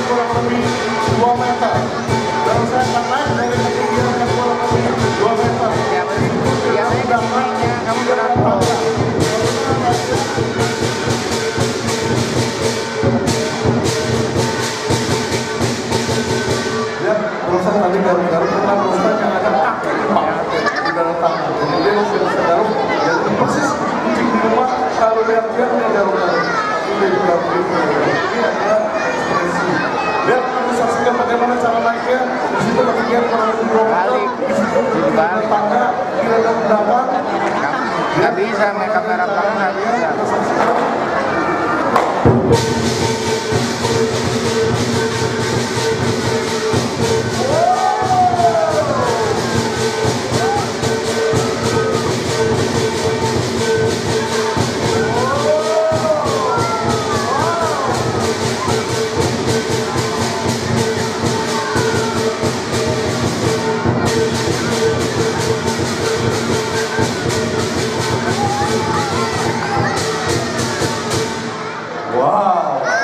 kurang lebih 2 meter. Dan saya akan naik dari ketinggian yang kurang lebih 2 meter. Biasanya ketinggiannya kamu berapa? Ya, perusahaan tadi garuk-garuk karena perusahaan yang ada kaki empat di dalam tangan. Jadi dia masih bisa garuk, ya persis kucing di rumah kalau lihat dia garuk-garuk. Ini adalah ekspresi. Lihat, kita saksikan bagaimana cara naiknya. Di situ ketinggian kurang lebih 2 meter. Di situ ketinggian tangga kira-kira berapa? Nggak bisa main kamera belakang, nggak bisa. Kita saksikan. Wow.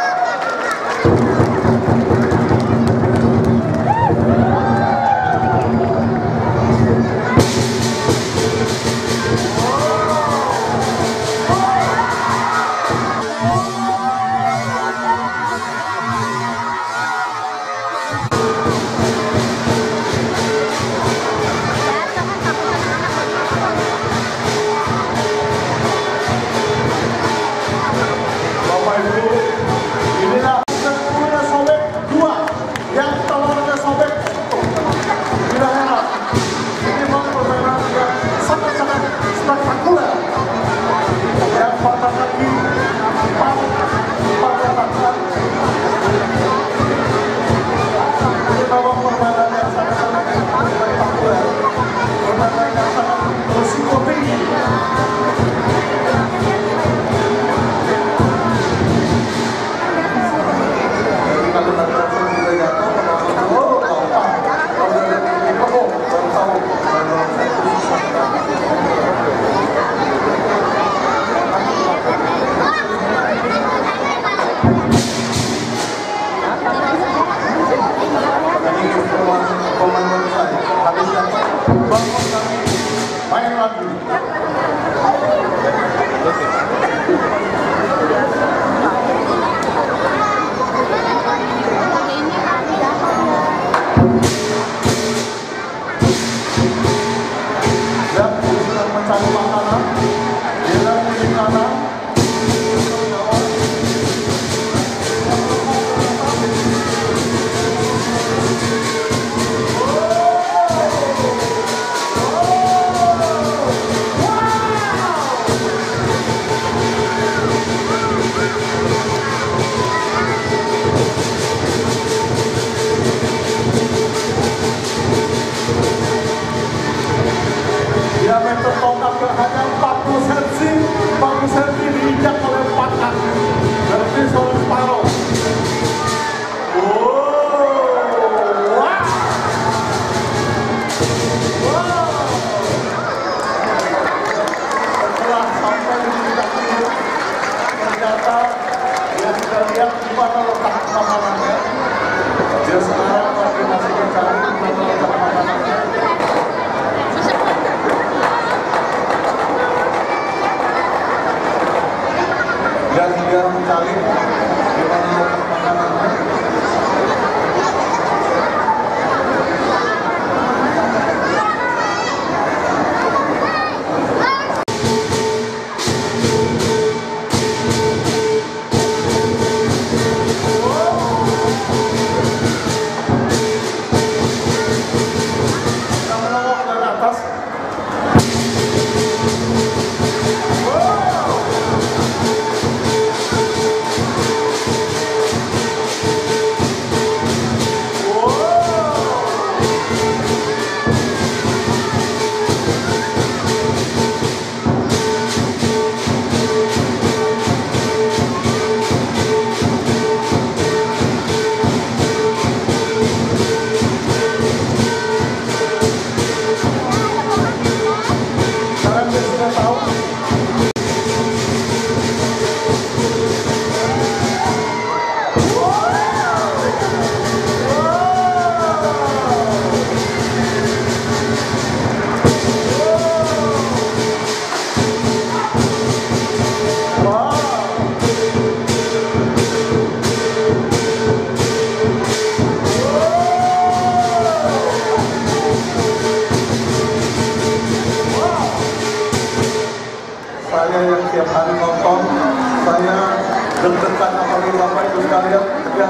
Bapak Ibu, inilah telurnya sobek 2, yang telurnya sobek 1. Tidak heran, ini memang permainan yang sangat-sangat spektakuler. Yang patah kaki, 4 retakan. Ini memang permainan yang sangat-sangat spektakuler. Permainan yang sangat berisiko tinggi. Main lagi. Dan sedang mencari makanan. Dia di kanan. Oh!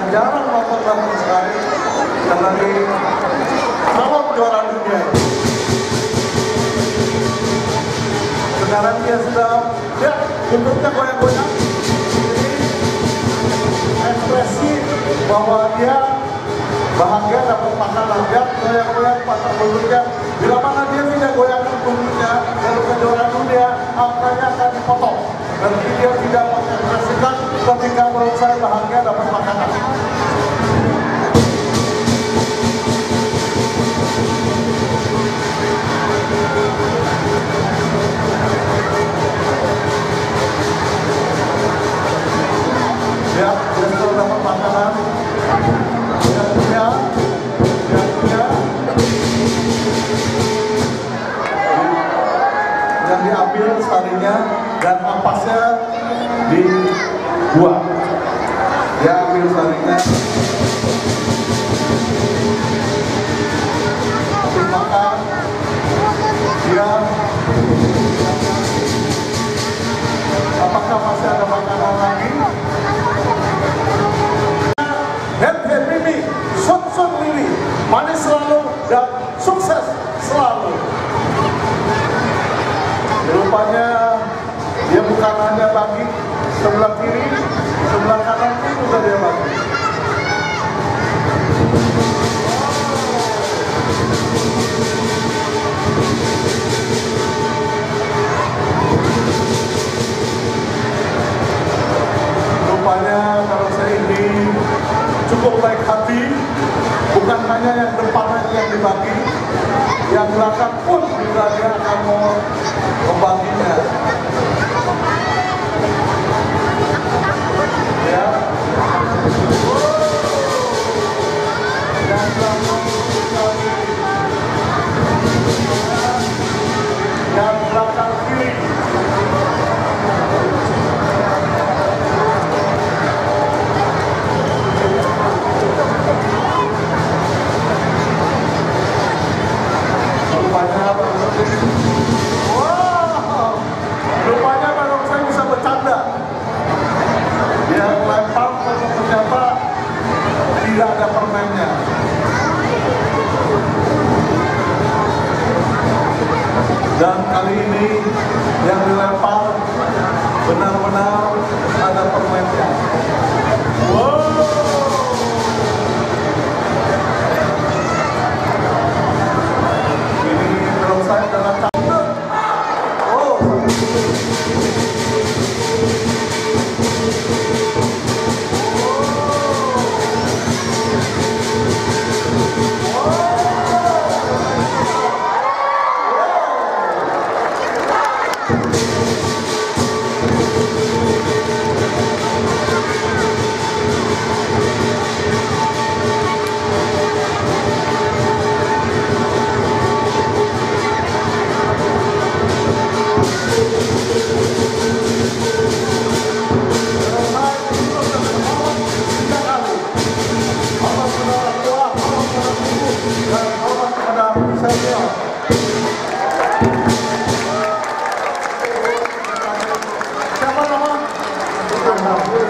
jarang nonton barongsai dan lagi calon juara dunia. Sekarang dia sudah lihat bentuknya goyang-goyang, ekspresi bahwa dia bahagia dapat makanan, dia goyang-goyang patah bentuknya. Bila mana dia tidak goyangkan bentuknya dalam kejuaraan dunia, angkanya akan dipotong. Dan dia tidak mengekspresikan ketika barongsai bahagia dapat makanan. Ya, dia sudah dapat makanan. Dia punya. Yang diambil sarinya dan ampasnya dibuang. Dia ambil sarinya, dimakan. Dia apakah masih ada makanan lagi? Happy Mimi, Sun Lili, manis selalu dan sukses selalu. Rupanya dia bukan hanya bagi sebelah kiri, sebelah kanan pun juga dia bagi. Rupanya barongsai ini cukup baik hati, bukan hanya yang depan aja yang dibagi, yang belakang pun juga dia akan mau membaginya. Ya. Yang belakang kiri. Yang belakang kiri. Rupanya barongsai bisa bercanda. Dia lempar, ternyata tidak ada permennya. Dan kali ini yang dilempar benar-benar ada permennya. Wow. Ini barongsai dengan canda. Siapa nama?